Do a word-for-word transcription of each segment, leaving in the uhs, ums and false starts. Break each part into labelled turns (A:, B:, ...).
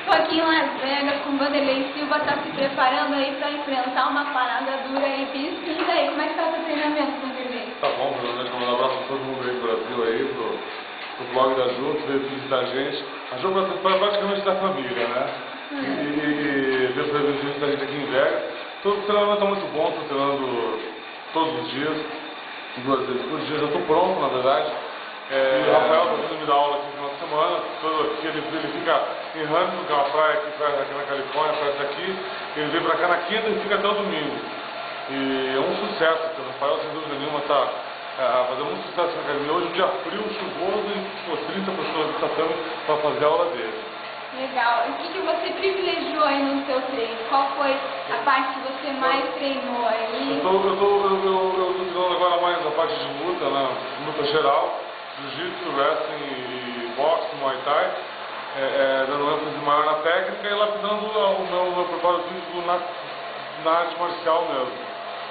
A: Estou aqui em Las Vegas com o Vanderlei Silva, está se preparando aí para enfrentar uma parada dura aí, Bispo. E daí, como é que está o seu treinamento, Vanderlei?
B: Tá bom, primeiramente, um abraço para todo mundo aí do Brasil, aí, pro, pro blog da Juntos, veio visitar a gente. A Juntos é praticamente da família, né? Hum. E, e veio para visitar a gente aqui em Vegas. Todo o treinamento está muito bom, estou treinando todos os dias, duas vezes por dia. Já estou pronto, na verdade. É, o Rafael está vindo me dar aula aqui no final de semana, todo aqui, ele, ele fica em Huntington, que é uma praia aqui, praia aqui na Califórnia, praia aqui, ele vem para cá na quinta e fica até o domingo. E é um sucesso, porque o Rafael, sem dúvida nenhuma, está é, fazendo muito sucesso na academia. Hoje, um dia frio, chuvoso, e pô, trinta pessoas que estão para fazer a aula dele.
A: Legal. E o que, que você privilegiou aí no seu treino? Qual foi a parte que você mais treinou aí?
B: Eu estou treinando agora mais a parte de luta, né? Luta geral. Jiu-jitsu, wrestling e boxe, muay thai, é, é, dando ênfase maior na técnica e lapidando o meu, meu preparo físico na, na arte marcial mesmo.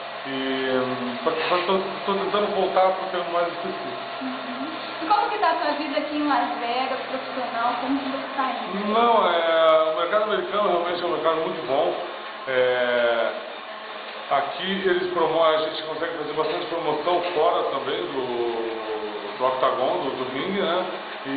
B: E estou tentando voltar para o termo mais específico.
A: Uhum. E como que está a sua vida aqui em Las Vegas, profissional? Como que você está indo?
B: Não, é, o mercado americano realmente é um mercado muito bom. É, aqui eles promovem, a gente consegue fazer bastante promoção fora também do do octagon, do, do ringue, né? E,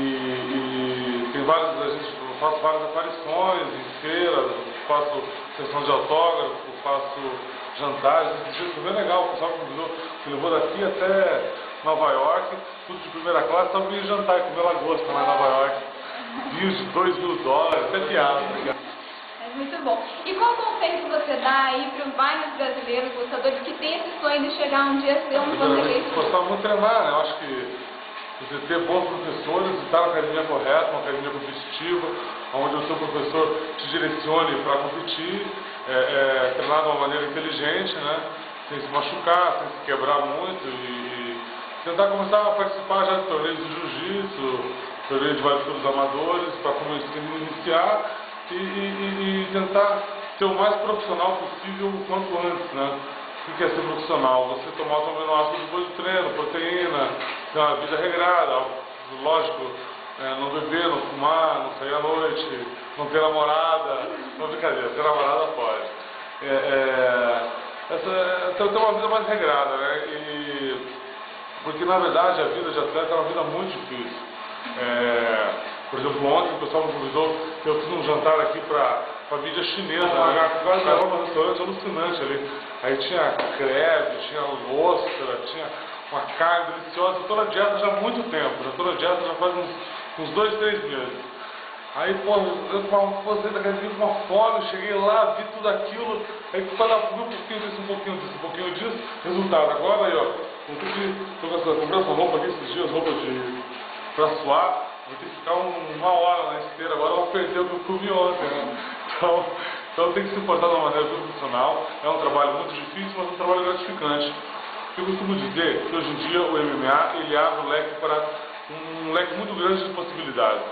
B: e tem várias, a gente, eu faço várias aparições em feiras, faço sessão de autógrafo, faço jantares. Esse dia foi bem legal, o pessoal me levou daqui até Nova York, tudo de primeira classe, só vir jantar e comer lagosta lá em Nova York. Vinhos de dois mil dólares, até piada.
A: É muito bom. E qual conselho que você dá aí para vários brasileiros, lutadores que têm esse sonho de chegar um dia a ser um Vanderlei?
B: Gostar muito de treinar, né? Eu acho que você ter bons professores, estar na academia correta, uma academia competitiva, onde o seu professor te direcione para competir, é, é, treinar de uma maneira inteligente, né? Sem se machucar, sem se quebrar muito e tentar começar a participar já de torneios de jiu-jitsu, torneios de vários clubes amadores, para começar a iniciar e, e, e tentar ser o mais profissional possível o quanto antes, né? O que é ser profissional? Você tomar o aminoácido depois do treino, proteína, ter uma vida regrada, lógico, é, não beber, não fumar, não sair à noite, não ter namorada, não brincadeira, ter namorada pode. É, é, essa, ter uma vida mais regrada, né? E, porque na verdade a vida de atleta é uma vida muito difícil. É, por exemplo, ontem o pessoal me convidou, eu fiz um jantar aqui para a mídia chinesa, né? Agora um restaurante alucinante ali. Aí tinha creve, tinha ostra, tinha uma carne deliciosa. Eu estou na dieta já há muito tempo, já estou na dieta já faz uns, uns dois, três meses. Aí, pô, eu passei da academia com uma fome, cheguei lá, vi tudo aquilo, aí quando eu comi um pouquinho disso, um pouquinho disso, um pouquinho disso, resultado. Agora aí, ó, eu comprei essa roupa aqui esses dias, roupa de pra suar, vou ter que ficar um, uma hora na esteira, agora eu vou perder o que eu comi ontem, né? Então, então tem que se portar de uma maneira profissional. É um trabalho muito difícil, mas é um trabalho gratificante. Eu costumo dizer que hoje em dia o M M A ele abre um leque para um leque muito grande de possibilidades.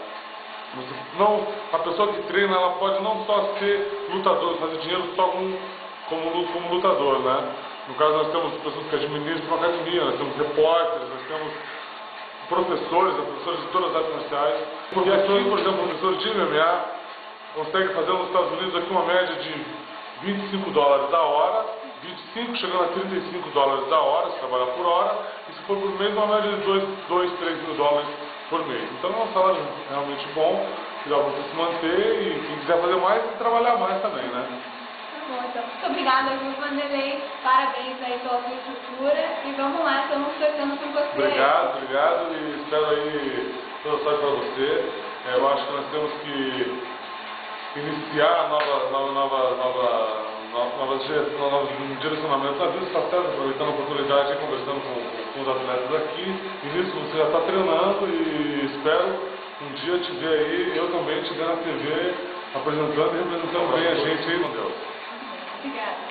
B: Não, a pessoa que treina ela pode não só ser lutador, fazer dinheiro só como, como, como lutador, né? No caso nós temos pessoas que administram uma academia, nós temos repórteres, nós temos professores, professores de todas as artes marciais. E aqui, por exemplo, professores de M M A consegue fazer nos Estados Unidos aqui uma média de vinte e cinco dólares a hora, vinte e cinco chegando a trinta e cinco dólares a hora, se trabalhar por hora, e se for por mês, uma média de dois, três mil dólares por mês. Então é um salário realmente bom, que dá para você se manter e quem quiser fazer mais, tem que trabalhar mais também, né?
A: Tá bom, então. Muito obrigada, viu, Vanderlei? Parabéns aí pela sua estrutura e vamos lá, estamos torcendo por você.
B: Obrigado, obrigado e espero aí toda sorte para você. É, eu acho que nós temos que iniciar nova, nova, nova, nova, novas direção, novos direcionamentos da vida, está certo, aproveitando a oportunidade e conversando com, com os atletas aqui. E nisso você já está treinando e espero um dia te ver aí, eu também te ver na T V apresentando e representando bem a gente aí, meu Deus.
A: Obrigada.